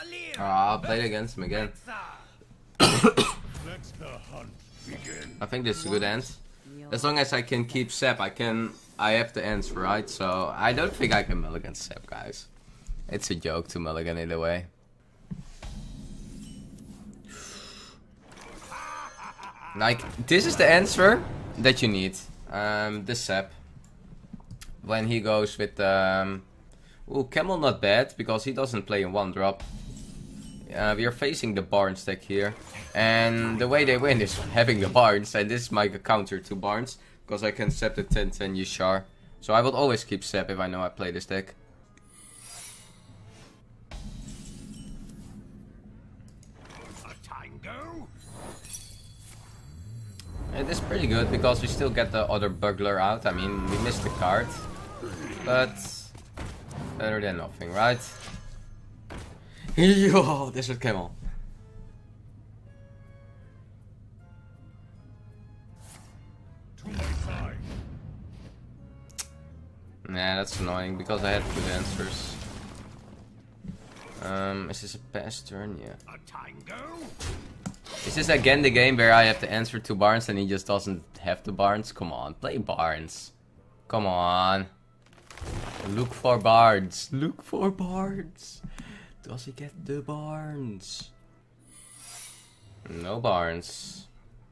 I'll play it against him again. I think this is a good end. As long as I can keep Sep, I have the ends, right? So I don't think I can mulligan Sep, guys. It's a joke to mulligan either way. Like, this is the answer that you need. The Sep. When he goes with ooh, Camel not bad, because he doesn't play in 1-drop. We are facing the Barnes deck here. And the way they win is having the Barnes. And this is my counter to Barnes. Because I can Sep the 10-10 Yashar. So I will always keep Sep if I know I play this deck. It is pretty good because we still get the other Burglar out. I mean, we missed the card. But better than nothing, right? Yo, this is Camel. Nah, that's annoying because I had good answers. Is this a pass turn? Yeah. Is this again the game where I have to answer to Barnes and he just doesn't have the Barnes? Come on, play Barnes. Come on. Look for Barnes. Look for Barnes. Does he get the Barnes? No Barnes.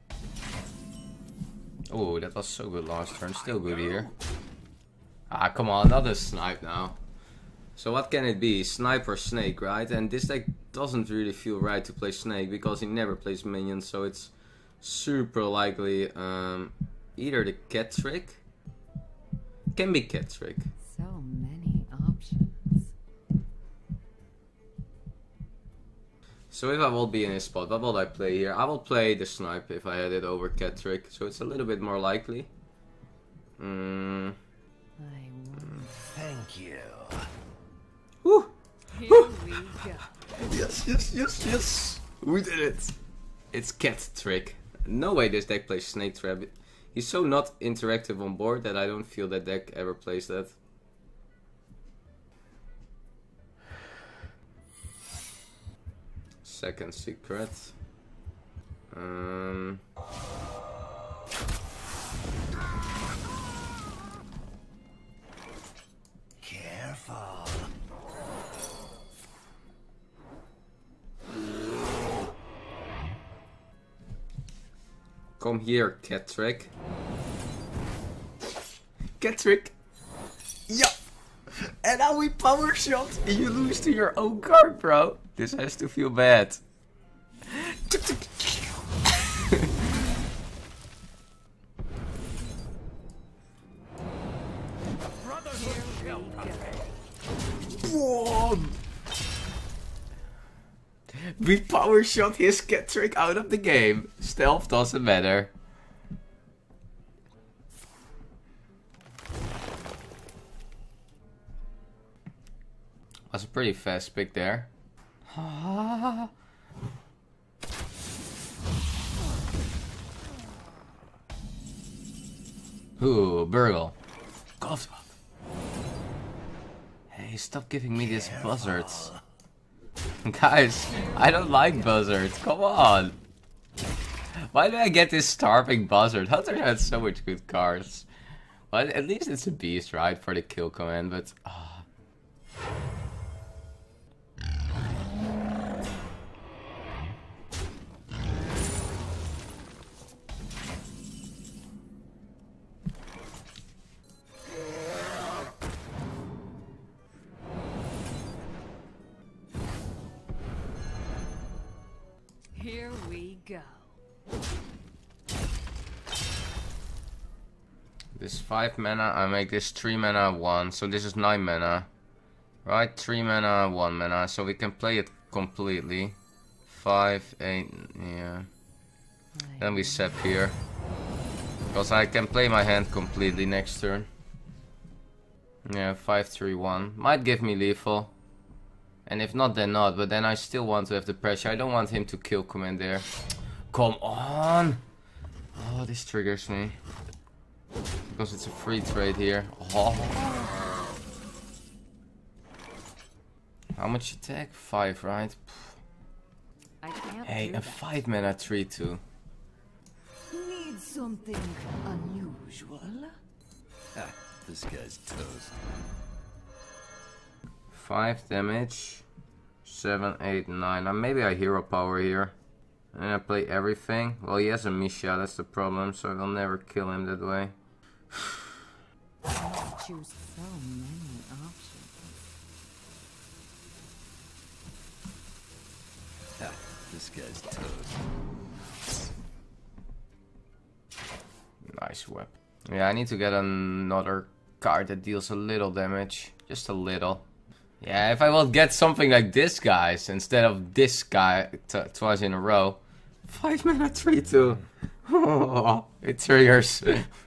Oh, that was so good last turn. Still good here. Ah, come on, not a snipe now. So what can it be? Snipe or Snake, right? And this deck doesn't really feel right to play Snake because he never plays minions, so it's super likely either the Cat Trick. Can be Cat Trick. So many options. So if I will be in his spot, what will I play here? I will play the Snipe if I had it over Cat Trick, so it's a little bit more likely. Thank you. Woo! Here Woo! we go. Yes, yes, yes, yes! We did it! It's Cat Trick. No way this deck plays Snake Trap. He's so not interactive on board that I don't feel that deck ever plays that. Second secret. Careful. Come here, Cat Trick. Cat Trick. Yeah. And now we power shot. And you lose to your own card, bro. This has to feel bad. Boom. We power shot his Cat Trick out of the game. Stealth doesn't matter. Was a pretty fast pick there. Ooh, Burgle. Golf club. Hey, stop giving me these buzzards. Guys, I don't like buzzards. Come on. Why do I get this starving buzzard? Hunter had so much good cards. Well, at least it's a beast, right? For the kill command, but... Here we go. This 5 mana, I make this 3 mana 1, so this is 9 mana. Right, 3 mana, 1 mana, so we can play it completely. 5, 8, yeah. Then we Sep here. Because I can play my hand completely next turn. Yeah, 5, 3, 1. Might give me lethal. And if not, then not. But then I still want to have the pressure. I don't want him to kill command there. Come on! Oh, this triggers me. Because it's a free trade here. Oh. How much attack? 5, right? I can't Hey, do a that. 5 mana 3/2. Need something unusual? Ah, this guy's toast. 5 damage. 7, 8, 9. Maybe I hero power here. And I play everything. Well, he has a Misha, that's the problem, so I will never kill him that way. I choose so many options. Ah, this guy's toast. Nice weapon. Yeah, I need to get another card that deals a little damage. Just a little. Yeah, if I will get something like this, guys, instead of this guy twice in a row. 5 mana 3/2. Oh, it triggers.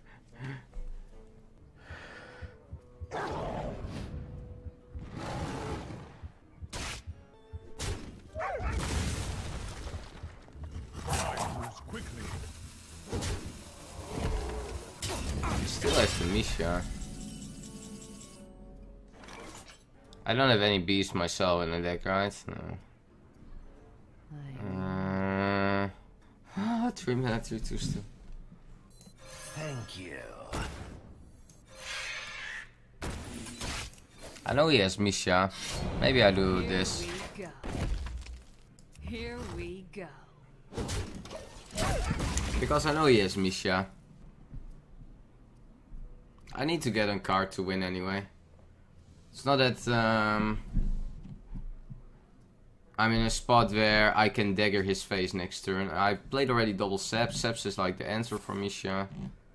Still has the Misha. I don't have any beast myself in the deck, right? No. 3 mana 3/2 still. Thank you. I know he has Misha. Maybe I do this. Here we go. Because I know he has Misha. I need to get a card to win anyway. It's not that I'm in a spot where I can dagger his face next turn. I played already double Seps. Seps is like the answer for Misha.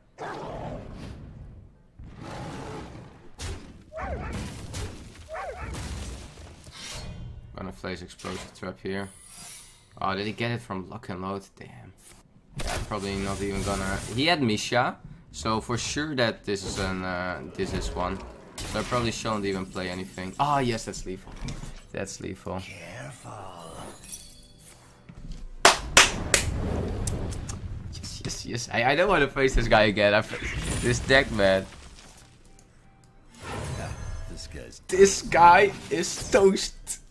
Gonna place explosive trap here. Oh, did he get it from lock and load? Damn. Yeah, probably not even gonna. He had Misha, so for sure that this is one. So I probably shouldn't even play anything. Ah, yes, that's lethal. That's lethal. Careful. Yes, yes, yes. I don't want to face this guy again. This deck, man. Ah, This guy is toast.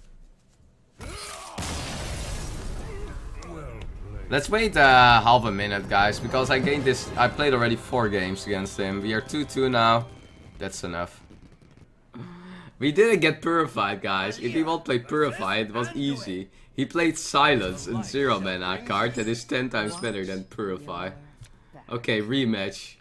Let's wait half a minute, guys, because I gained this. I played already 4 games against him. We are 2-2 now. That's enough. We didn't get Purified, guys. If he won't play Purified, it was easy. He played Silence, a 0 mana card that is 10 times better than Purify. Okay, rematch.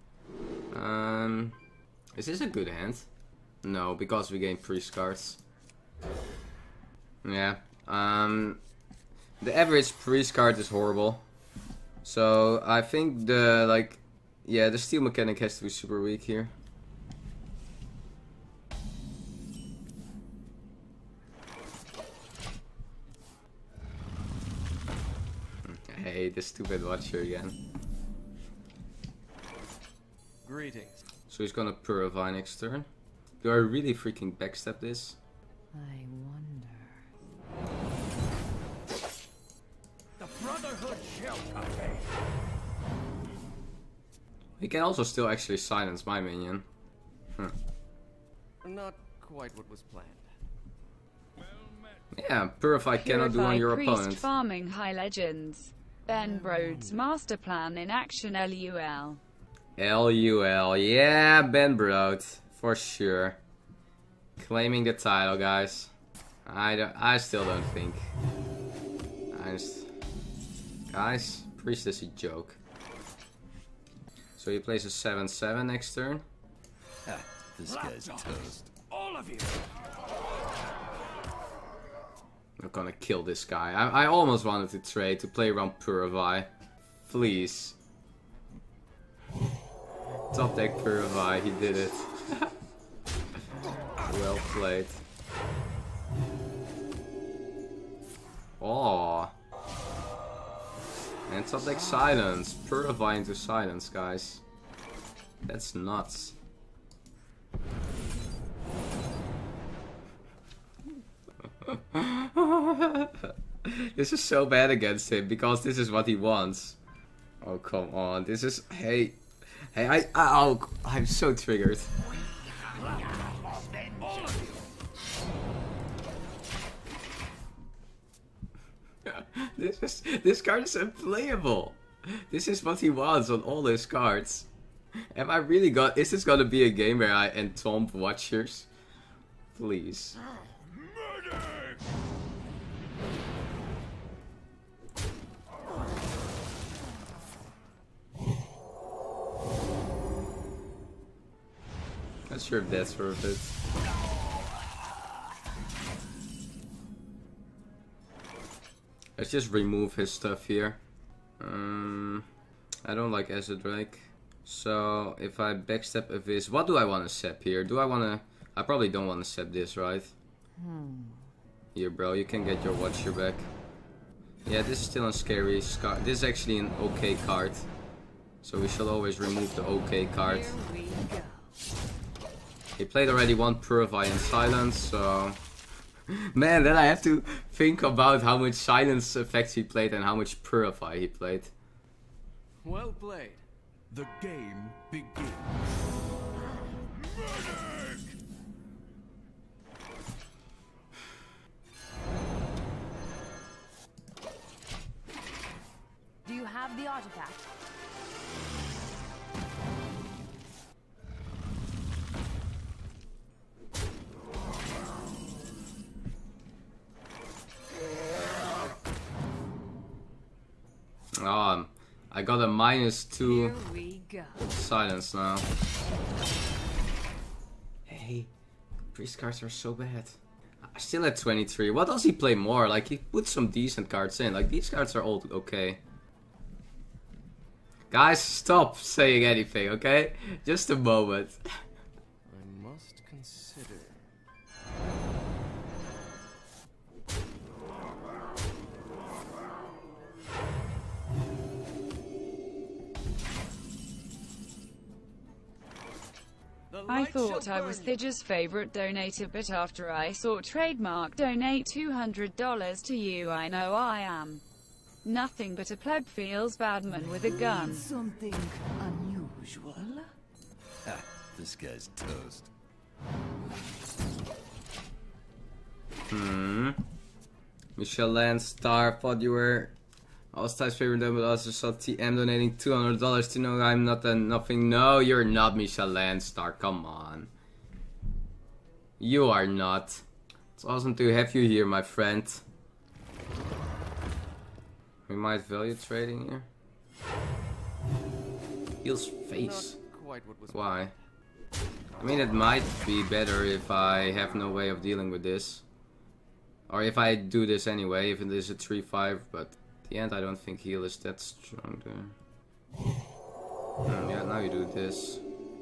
Is this a good hand? No, because we gained priest cards. Yeah. The average priest card is horrible. So I think the the steel mechanic has to be super weak here. Hey, the stupid watcher again. Greetings. So he's gonna purify next turn. Do I really freaking backstep this? I wonder. The Brotherhood shall convey. He can also still actually silence my minion. Not quite what was planned. Yeah, purify cannot do on your Priest opponent. Farming High Legends. Ben Brode's master plan in action. LUL. LUL, yeah, Ben Brode, for sure. Claiming the title, guys. I still don't think. Guys, Priest is a joke. So he plays a 7/7 next turn. Ah, this guy's toast. All of you! I'm gonna kill this guy. I almost wanted to trade to play around Purify. Please. Top deck Purify, he did it. Well played. Oh. And top deck Silence. Purify into Silence, guys. That's nuts. This is so bad against him because this is what he wants. Oh, come on. This is... Hey, I'm so triggered. This card is unplayable. This is what he wants on all his cards. Am I really got? Is this gonna be a game where I entomb watchers? Please. Not sure if that's worth it. Let's just remove his stuff here. I don't like Acid Drake. So if I backstep Abyss, what do I want to sep here? Do I want to? I probably don't want to sep this, right? Here, bro, you can get your watcher back. Yeah, this is still a scary card. This is actually an okay card. So we shall always remove the okay card. Here we go. He played already one Purify and Silence, so... Man, then I have to think about how much Silence effects he played and how much Purify he played. Well played. The game begins. Do you have the artifact? I got a -2 Here we go. Silence now. Hey, priest cards are so bad. Still at 23. What does he play more? Like, he put some decent cards in. Like, these cards are all okay. Guys, stop saying anything, okay? Just a moment. I must consider. I thought I was Thij's favorite donator, but after I saw Trademark donate $200 to you, I know I am nothing but a pleb feels badman with a gun. Something unusual. Ha, this guy's toast. Michelle Landstar, thought you were Thij's favorite, but also saw TM donating $200 to know I'm not a nothing. No, you're not Michelle Landstar, come on. You are not. It's awesome to have you here, my friend. We might value trading here. Heals face. Not quite what was. Why? I mean, it might be better if I have no way of dealing with this. Or if I do this anyway, if it is a 3-5, but at the end I don't think heal is that strong there. Yeah, now you do this.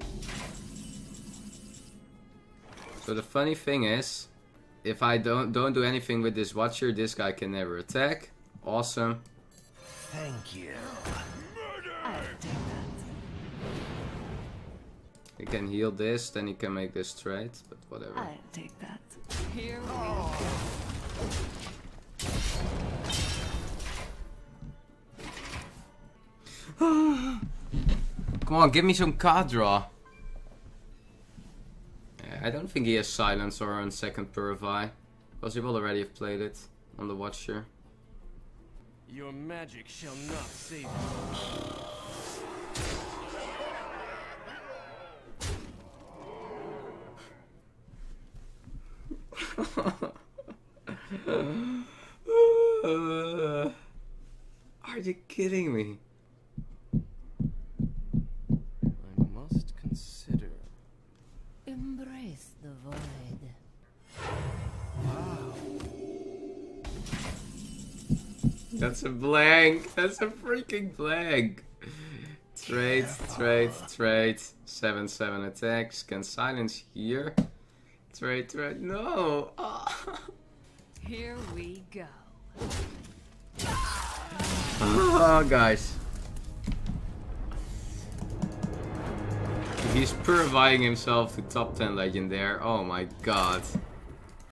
So the funny thing is, if I don't do anything with this Watcher, this guy can never attack. Awesome. Thank you. I'll take that. He can heal this, then he can make this trade, but whatever. I'll take that. Here we go. Come on, give me some card draw. Yeah, I don't think he has Silence or on second Purify, because he will already have played it on the Watcher. Your magic shall not save you. Are you kidding me? I must consider. Embrace the void. That's a blank. That's a freaking blank. Trade, trade, trade. 7/7 attacks. Can silence here. Trade, trade. No. Oh. Here we go. Oh, guys. He's purifying himself to top 10 legend there. Oh my god.